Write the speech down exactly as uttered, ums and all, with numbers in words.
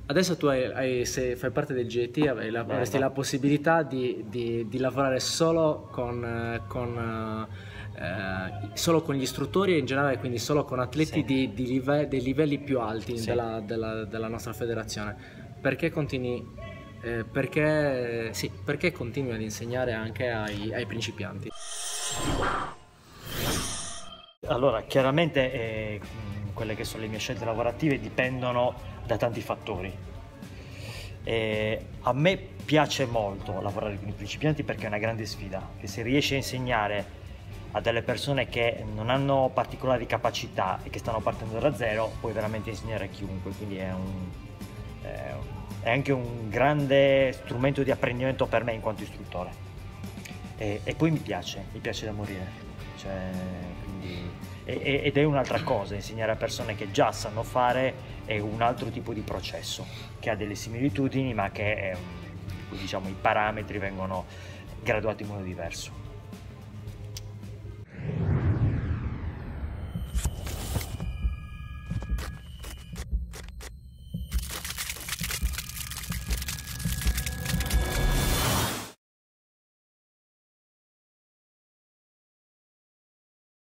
Adesso tu hai, hai- se fai parte del G T avrai la- avresti la possibilità di, di- di lavorare solo con, eh, con, eh, eh, solo con gli istruttori e in generale, quindi solo con atleti Sì, di, di live- dei livelli più alti sì. della, della- della nostra federazione. Perché continui, eh, perché, sì, perché continui ad insegnare anche ai, ai principianti? Allora, chiaramente eh, mh, quelle che sono le mie scelte lavorative dipendono da tanti fattori. Eh, a me piace molto lavorare con i principianti perché è una grande sfida, che se riesci a insegnare a delle persone che non hanno particolari capacità e che stanno partendo da zero, puoi veramente insegnare a chiunque, quindi è, un, è, è anche un grande strumento di apprendimento per me in quanto istruttore. E, e poi mi piace, mi piace da morire, cioè, quindi, e- ed è un'altra cosa, insegnare a persone che già sanno fare è un altro tipo di processo, che ha delle similitudini ma che è, diciamo, i parametri vengono graduati in modo diverso.